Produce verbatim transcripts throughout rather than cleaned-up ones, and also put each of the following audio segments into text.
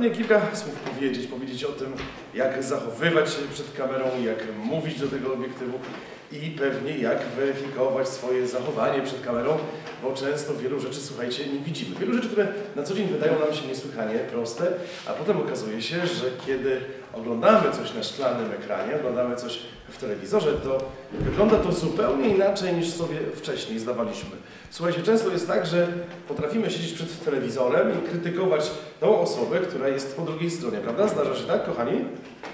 pewnie kilka słów powiedzieć, powiedzieć o tym, jak zachowywać się przed kamerą, jak mówić do tego obiektywu i pewnie jak weryfikować swoje zachowanie przed kamerą, bo często wielu rzeczy, słuchajcie, nie widzimy. Wielu rzeczy, które na co dzień wydają nam się niesłychanie proste, a potem okazuje się, że kiedy oglądamy coś na szklanym ekranie, oglądamy coś w telewizorze, to wygląda to zupełnie inaczej niż sobie wcześniej zdawaliśmy. Słuchajcie, często jest tak, że potrafimy siedzieć przed telewizorem i krytykować tą osobę, która jest po drugiej stronie, prawda? Zdarza się tak, kochani?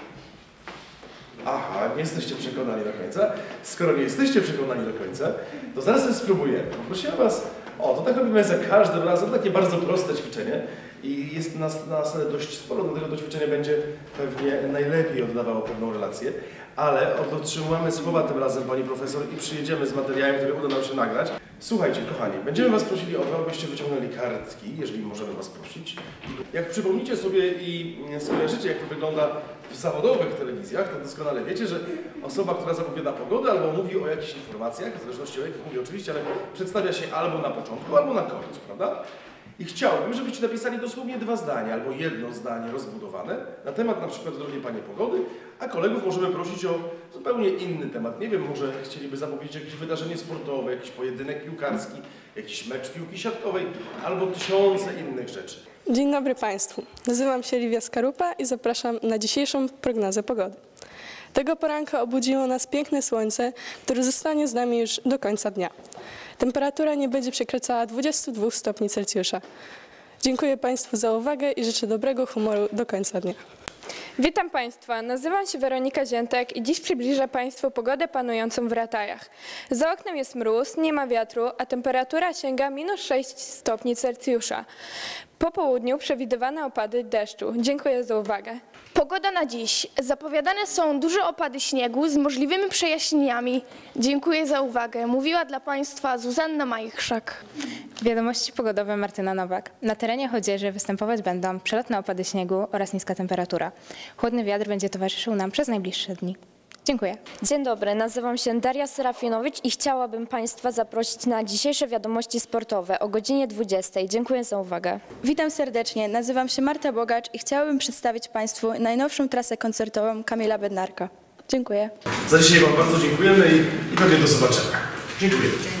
Aha, nie jesteście przekonani do końca. Skoro nie jesteście przekonani do końca, to zaraz sobie spróbujemy. Poprosimy Was, o, to tak robimy za każdym razem, takie bardzo proste ćwiczenie i jest nas, nas dość sporo, do tego do ćwiczenia będzie pewnie najlepiej oddawało pewną relację, ale dotrzymamy słowa tym razem, Pani Profesor, i przyjedziemy z materiałem, który uda nam się nagrać. Słuchajcie, kochani, będziemy Was prosili o to, abyście wyciągnęli kartki, jeżeli możemy Was prosić. Jak przypomnicie sobie i skojarzycie, jak to wygląda w zawodowych telewizjach, to doskonale wiecie, że osoba, która zapowiada pogodę albo mówi o jakichś informacjach, w zależności od jakich mówi oczywiście, ale przedstawia się albo na początku, albo na końcu, prawda? I chciałbym, żebyście napisali dosłownie dwa zdania, albo jedno zdanie rozbudowane na temat na przykład, drogie Panie, pogody, a kolegów możemy prosić o zupełnie inny temat. Nie wiem, może chcieliby zapowiedzieć jakieś wydarzenie sportowe, jakiś pojedynek piłkarski, jakiś mecz piłki siatkowej, albo tysiące innych rzeczy. Dzień dobry Państwu. Nazywam się Liwia Skarupa i zapraszam na dzisiejszą prognozę pogody. Tego poranka obudziło nas piękne słońce, które zostanie z nami już do końca dnia. Temperatura nie będzie przekraczała dwudziestu dwóch stopni Celsjusza. Dziękuję Państwu za uwagę i życzę dobrego humoru do końca dnia. Witam Państwa, nazywam się Weronika Ziętek i dziś przybliżę Państwu pogodę panującą w Ratajach. Za oknem jest mróz, nie ma wiatru, a temperatura sięga minus sześć stopni Celsjusza. Po południu przewidywane opady deszczu. Dziękuję za uwagę. Pogoda na dziś. Zapowiadane są duże opady śniegu z możliwymi przejaśnieniami. Dziękuję za uwagę. Mówiła dla Państwa Zuzanna Majchrzak. Wiadomości pogodowe Martyna Nowak. Na terenie Chodzieży występować będą przelotne opady śniegu oraz niska temperatura. Chłodny wiatr będzie towarzyszył nam przez najbliższe dni. Dziękuję. Dzień dobry, nazywam się Daria Serafinowicz i chciałabym Państwa zaprosić na dzisiejsze wiadomości sportowe o godzinie dwudziestej. Dziękuję za uwagę. Witam serdecznie, nazywam się Marta Bogacz i chciałabym przedstawić Państwu najnowszą trasę koncertową Kamila Bednarka. Dziękuję. Za dzisiaj Wam bardzo dziękujemy i, i pewnie do zobaczenia. Dziękuję.